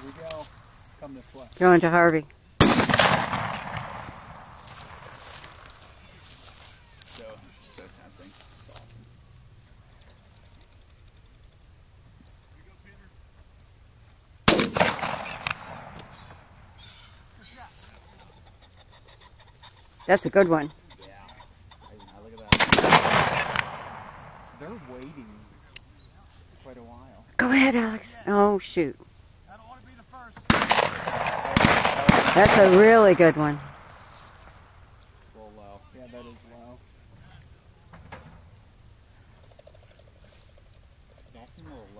we go. Come this way. Going to Harvey. So tempting. It's awesome. That's a good one. Yeah. Look at that. They're waiting quite a while. Go ahead, Alex. Oh, shoot. I don't want to be the first. That's a really good one. A little low. Yeah, that is low. They all seem a little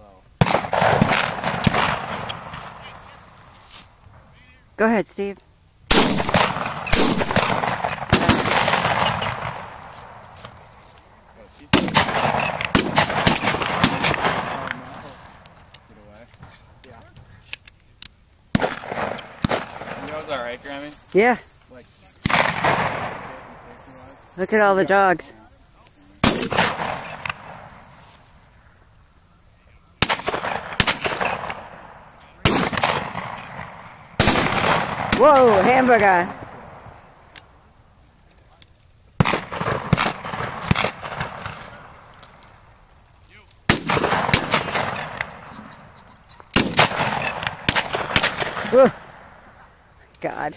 low. Go ahead, Steve. Alright, Grammy? Yeah. Like, Look at all the dogs. Whoa, hamburger. Whoa. God.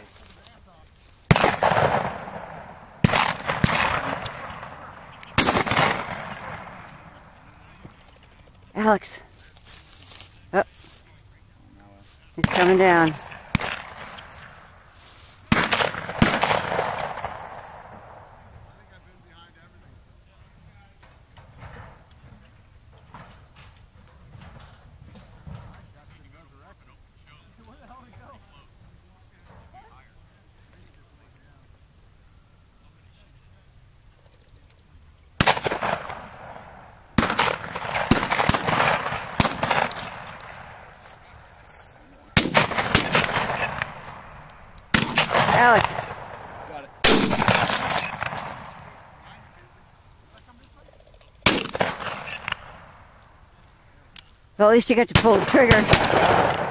Alex. Oh. He's coming down. Alex. Got it. Well, at least you got to pull the trigger.